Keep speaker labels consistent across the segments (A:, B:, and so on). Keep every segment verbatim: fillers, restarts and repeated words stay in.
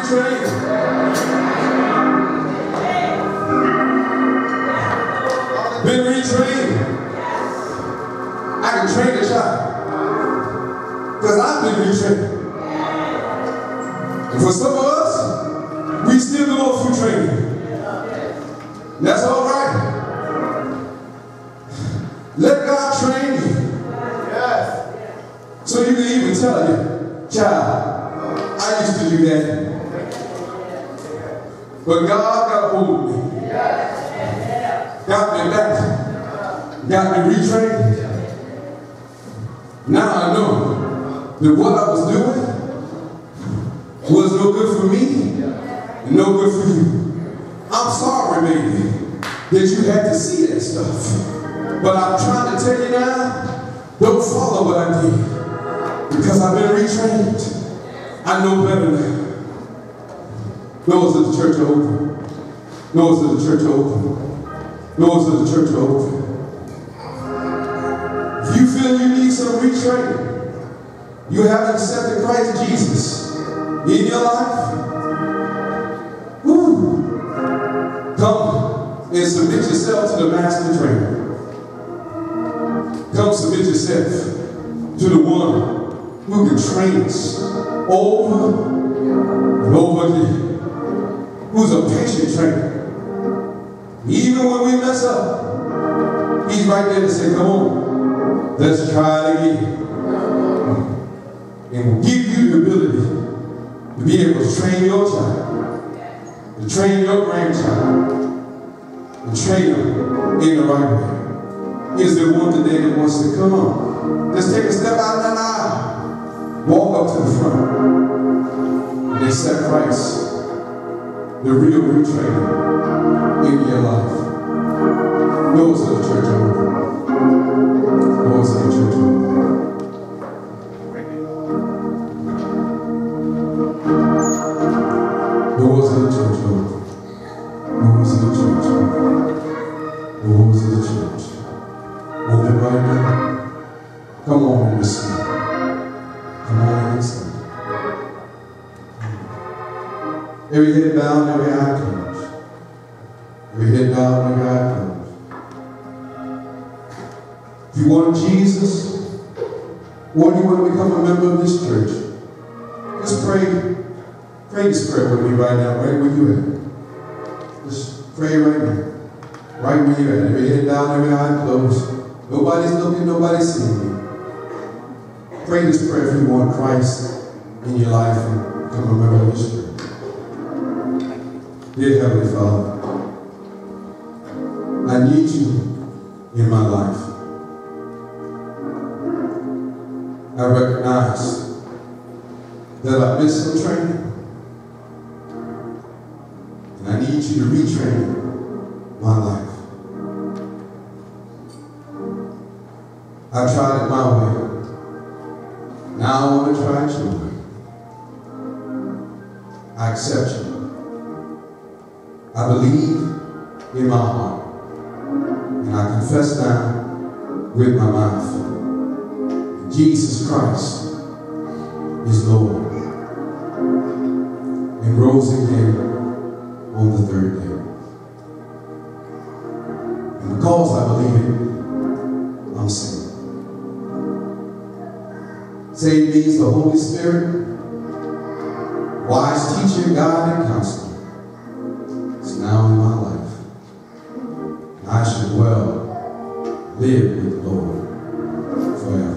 A: retrained? Been retrained? I can train a child. Because I've been retrained. And for some of us, we still go through training. That's all right. Let God train you. Yes. So you can even tell you, child, I used to do that. But God got a hold of me. Got me back. Got me retrained. Now I know that what I was doing was no good for me and no good for you. I'm sorry, baby, that you had to see that stuff. But I'm trying to tell you now, don't follow what I did. Because I've been retrained. I know better now. Doors of the church are open. Doors of the church are open. Doors of the church are open. If you feel you need some retraining, you haven't accepted Christ Jesus in your life, woo, come and submit yourself to the master trainer. Come submit yourself to the one who can train us over and over again. Who's a patient trainer. Even when we mess up, he's right there to say, come on, let's try it again. And will give you the ability to be able to train your child, to train your grandchild, and train them in the right way. Is there one today that wants to come on? Let's take a step out of that aisle. Walk up to the front. And accept Christ, the real retrainer in your life. Doors of the church are open. Doors of the church are open. Doors of the church are open. Doors of the church are open. Doors of the church. Open right now. Come on and receive. Come on and receive. Every head bowed, every eye closed. Every head bowed, every eye closed. If you want Jesus, or you want to become a member of this church, just pray. Pray this prayer with me right now, right where you at. Just pray right now. Right where you at. Every head down, every eye closed. Nobody's looking, nobody's seeing you. Pray this prayer if you want Christ in your life and become a member of this church. Dear Heavenly Father, I need you in my life. I recognize that I missed some training. And I need you to retrain my life. I've tried it my way. Now I want to try it your way. I accept you. I believe in my heart. And I confess now with my mouth that Jesus Christ is Lord and rose again on the third day. And because I believe it, I'm saved. Saved means the Holy Spirit, wise teacher, guide, and counselor, is now in my life. And I should well live with the Lord forever.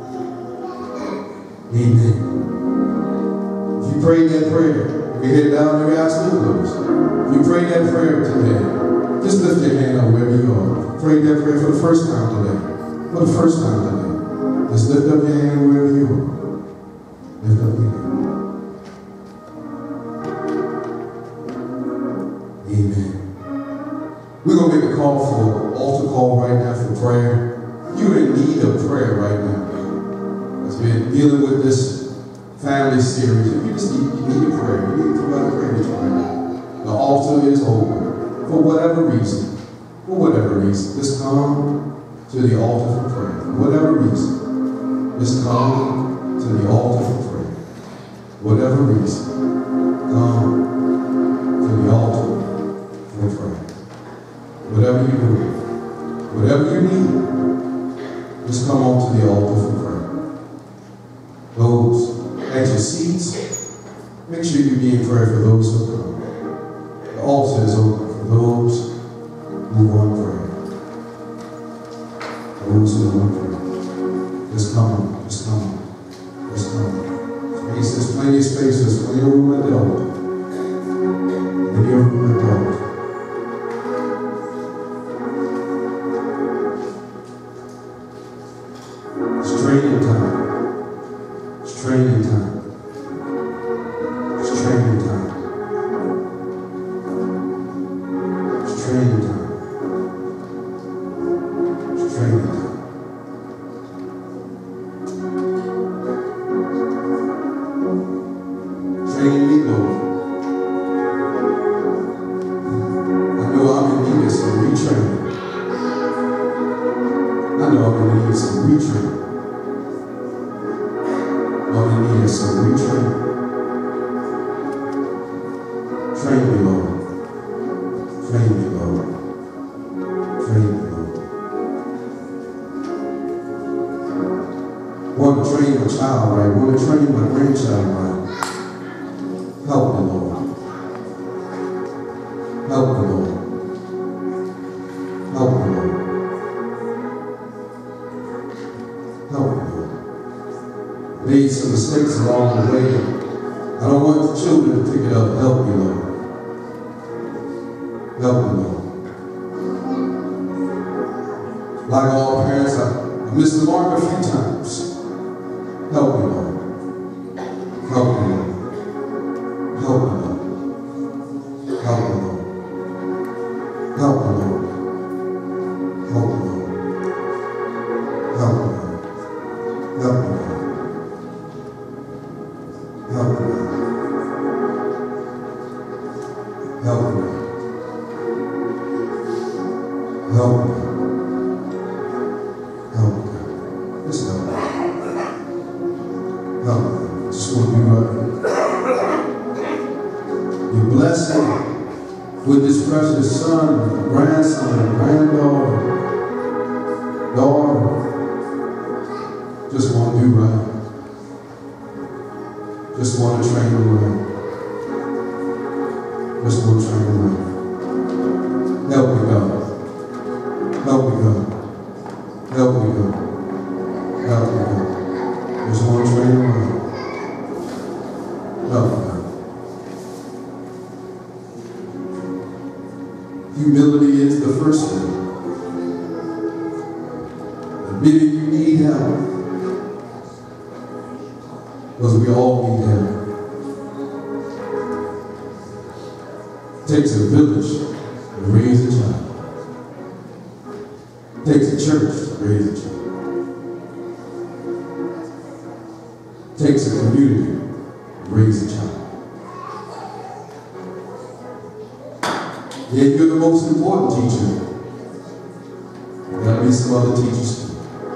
A: Amen. If you prayed that prayer, every head down, every eye still closed. If you prayed that prayer today, just lift your hand up wherever you are. Pray that prayer for the first time today. For the first time today. Just lift up your hand wherever you are. Lift up your hand. Amen. We're going to make a call for an altar call right now for prayer. You're in need of prayer right now. As we're dealing with this family series, if you just need, you need a prayer, you need somebody to pray with you right now. The altar is open. For whatever reason, for whatever reason, just come to the altar for prayer. For whatever reason, just come to the altar for prayer. whatever reason, come to the altar for prayer. Whatever you do, whatever you need, just come on to the altar for prayer. Those at your seats, make sure you be in prayer for those who come. The altar is open for those who want prayer. Those who want prayer. Just come on, just come on, just come on. Space, there's plenty of space, there's plenty of room at the altar. Plenty of room at the altar. It's training time. It's training time. It's training time. It's training time. It's training time. Training me, Lord. I know I'm in need of some retraining. I know I'm in need of some retraining. I'm in need of some retraining. Train me, Lord. Train me, Lord. Train me, Lord. Want to train my child right. Want to train my grandchild right. Help me, Lord. Help me, Lord. Help me, Lord. Help me, Lord. Made some mistakes along the way. I don't want the children to pick it up. Help me, Lord. Help me, Lord. Like all parents, I, I missed the mark a few times. Help me, Lord. Help me, Lord. Help me, Lord. Help me, Lord. Help me, Lord. Help me, Lord. Help me, Lord. Help me, Lord. Help me, Lord. Help me, Lord. Help me. Help me. Just help me. Help me. Just want to be right. You bless him with this precious son, grandson, granddaughter, daughter. Just want to do right. Just want to train them right. Just want to train them right. Help me, God. Help me, God. Help me, God. Help me, God. Just want to train them right. Help me, God. Humility is the first thing. Admitting you need help. Because we all need help. It takes a village to raise a child. It takes a church to raise a child. It takes a community to raise a child. Yet you're the most important teacher. There gotta be some other teachers too.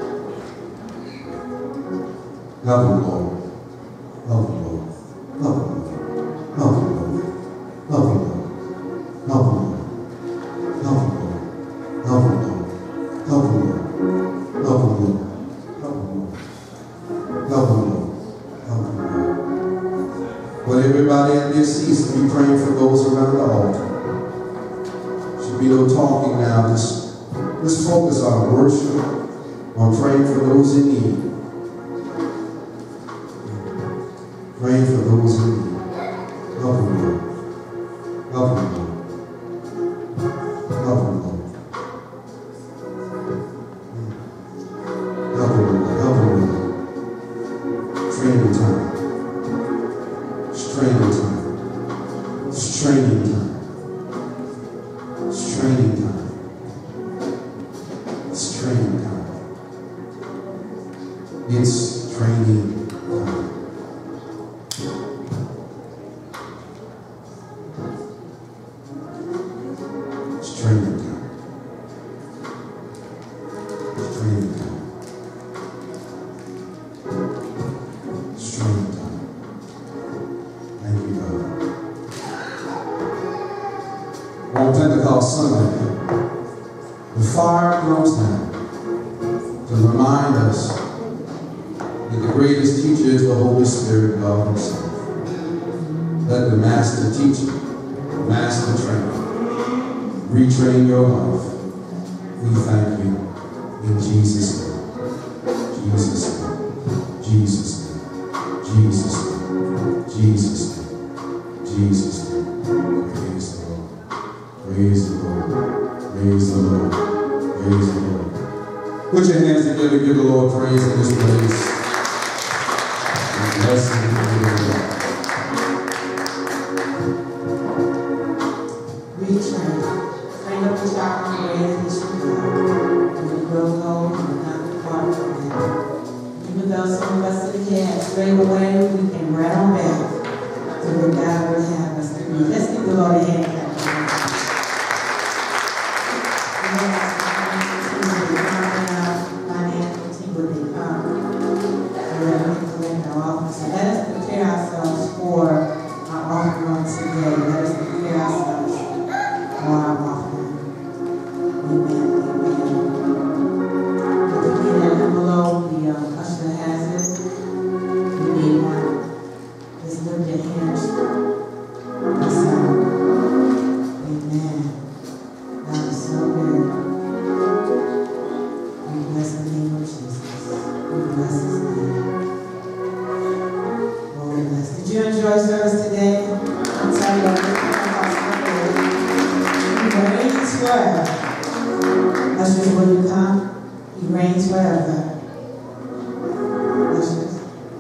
A: Help them, Lord. Help them, Lord. Help them, Lord. Help them, Lord. Help them, Lord. Help them, Lord. Help them, Lord. Help them, Lord. Help them, Lord. Help them, Lord. Help them, Lord. Help them, Lord. Help them, Lord. But everybody at their seats will be praying for those around the altar. Should be no talking now. Just, just focus on worship, on praying for those in need. Praying for those in need. Help them, Lord. Help them, Lord. Help them, Lord. Help them, Lord. Help them, Lord. Training time. It's training time. It's training time. It's training time. It's training time. It's training time. It's training time. It's training time. It's training time. on Pentecost Sunday, the fire comes down to remind us that the greatest teacher is the Holy Spirit, God Himself. Let the Master teacher, Master trainer, retrain your life. We thank you in Jesus' name. Jesus' name. Jesus' name. Jesus' name. Jesus' name. Jesus' name. Praise the Lord. Praise the Lord. Praise the Lord. Praise the Lord. Put your hands together. Give the Lord praise in this place. And bless Him.
B: Retrain. Train up the child in the way that he should go. And we grow old and not depart from Him. Even though some of us sit here and strayed away, we can right on back to where God would have us to be. Let's give the Lord a hand. So let us prepare ourselves for our offering today. Let us prepare ourselves for our offering. Amen. Amen. If you need that envelope, the um, usher has it. You need one. Just lift your hands. Yes, amen. God is so good. We bless the name of Jesus. We bless His name. Did you enjoy service today? I'm telling you, He reigns forever. Ushers, will you come? He reigns forever. Ushers.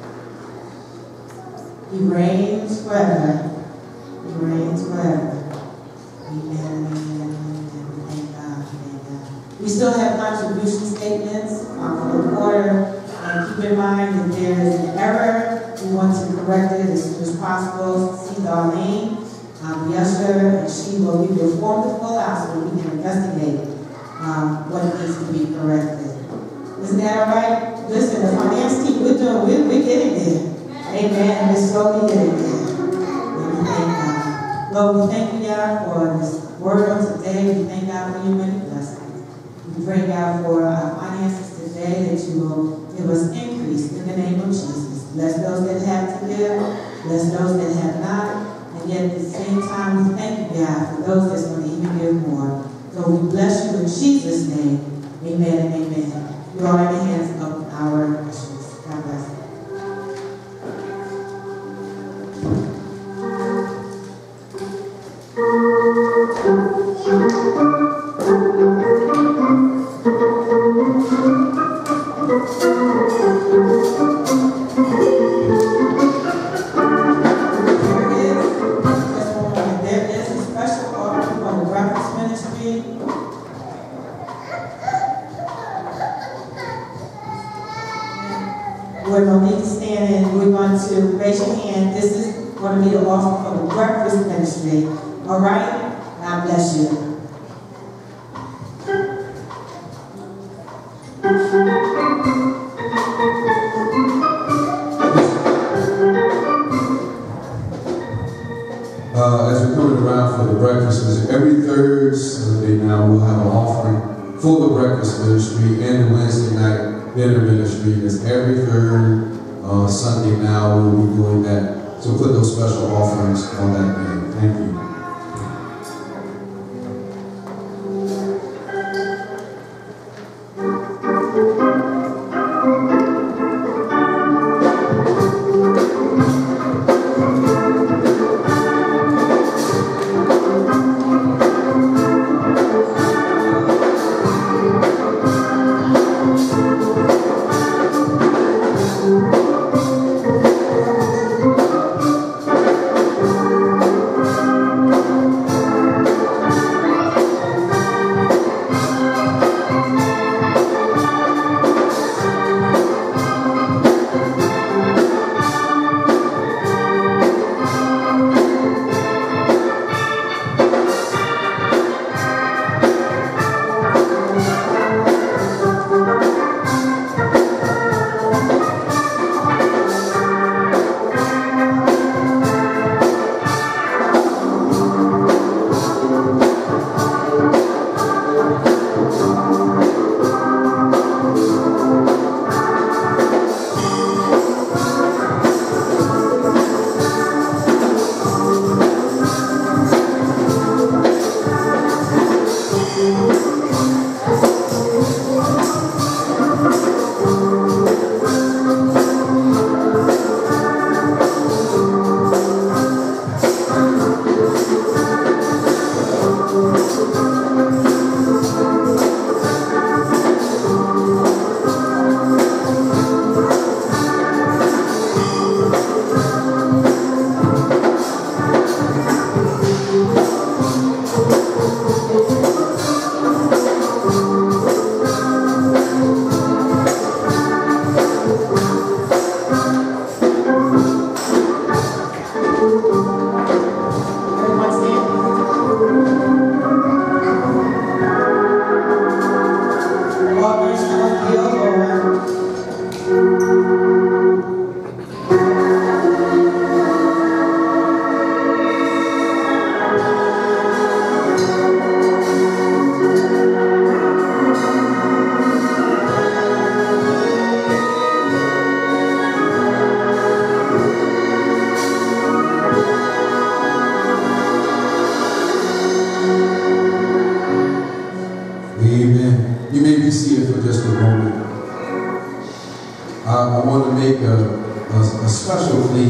B: He reigns forever. He reigns forever. Amen, amen, amen. Thank God, thank God. We still have contribution statements um, for the quarter. And keep in mind that there is an error. We want to correct it as soon as possible. See Darlene, um, the usher, and she will give you a form to fill out so we can investigate um, what needs to be corrected. Isn't that all right? Listen, the finance team, we're doing, we're, we're getting there. Amen. We're slowly getting there. And we thank God. Lord, we thank you, God, for this word of today. We thank God for your many blessings. We pray, God, for our finances today that you will give us increase in the name of Jesus. Bless those that have to give, bless those that have not, and yet at the same time, we thank you, God, for those that's going to even give more. So we bless you in Jesus' name. Amen and amen. You are in the hands of our ushers. God bless you. We're going to need to stand and we're going to raise your hand. This is going to be the offering for the breakfast ministry. All right? God bless you.
A: Uh, as we're coming around for the breakfast, every third Sunday now we'll have an offering for the breakfast ministry and the Wednesday night dinner ministry. That's every third uh, Sunday now we'll be doing that. So put those special offerings on that day. Thank you.
B: Thank you.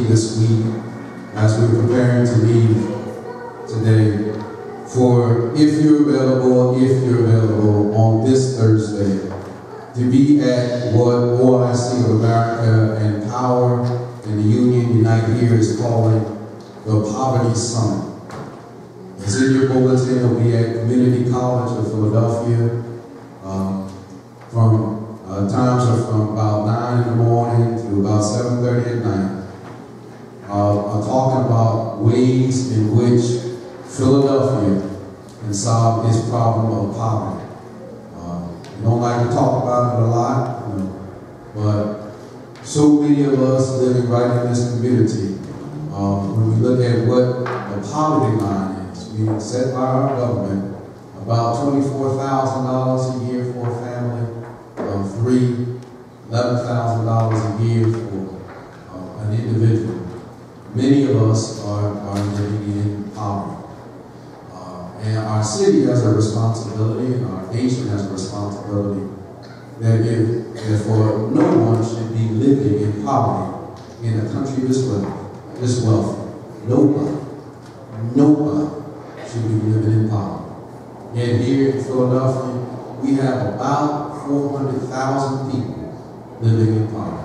A: this week as we're preparing to leave today for, if you're available, if you're available on this Thursday, to be at what O I C of America and Power and the Union Unite here is calling the Poverty Summit. It's in your bulletin. It'll be at Community College of Philadelphia. Um, from uh, times are from about nine in the morning to about seven thirty at night. Uh, I'm talking about ways in which Philadelphia can solve this problem of poverty. Uh, we don't like to talk about it a lot, you know, but so many of us living right in this community, uh, when we look at what the poverty line is being set by our government, about twenty-four thousand dollars a year for a family of three, eleven thousand dollars a year for uh, an individual. Many of us are, are living in poverty. Uh, and our city has a responsibility, and our nation has a responsibility that if, therefore, no one should be living in poverty in a country this wealthy. This wealthy. Nobody, nobody should be living in poverty. Yet here in Philadelphia, we have about four hundred thousand people living in poverty.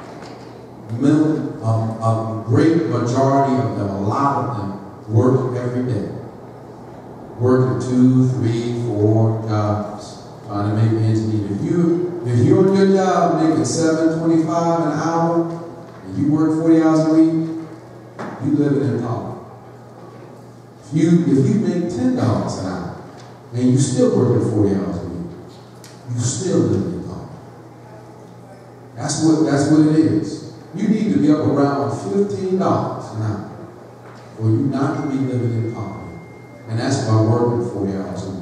A: Million, um, a great majority of them, a lot of them, work every day. Working two, three, four jobs, trying to make ends meet. If you if you're on your job making seven twenty-five an hour, and you work forty hours a week, you living in poverty. If you if you make ten dollars an hour and you still working forty hours a week, you still living in poverty. That's what that's what it is. You need to be up around fifteen dollars an hour for you not to be living in poverty. And that's by working forty hours a week.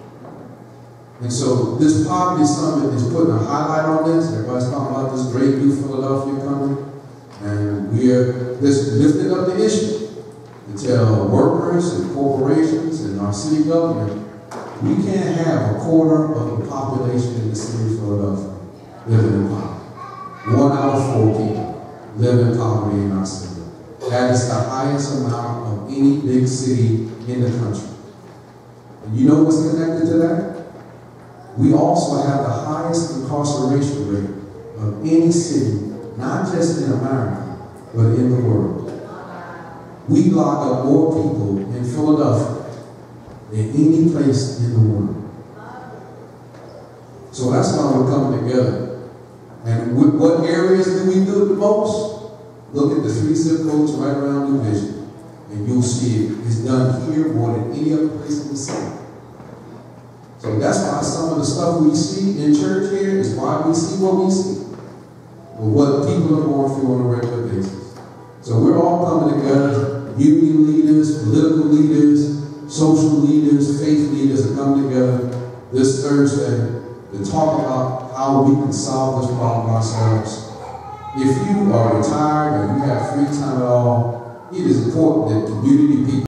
A: And so this Poverty Summit is putting a highlight on this. Everybody's talking about this great new Philadelphia coming. And we are just lifting up the issue to tell workers and corporations and our city government, we can't have a quarter of the population in the city of Philadelphia living in poverty. One out of four people live in poverty in our city. That is the highest amount of any big city in the country. And you know what's connected to that? We also have the highest incarceration rate of any city, not just in America, but in the world. We lock up more people in Philadelphia than any place in the world. So that's why we're coming together. And what areas do we do it the most? Look at the three zip codes right around New Vision, and you'll see it. It's done here more than any other place in the city. So that's why some of the stuff we see in church here is why we see what we see, or what people are going through on a regular basis. So we're all coming together, union leaders, political leaders, social leaders, faith leaders are coming together this Thursday to talk about how we can solve this problem ourselves. If you are retired or you have free time at all, it is important that community people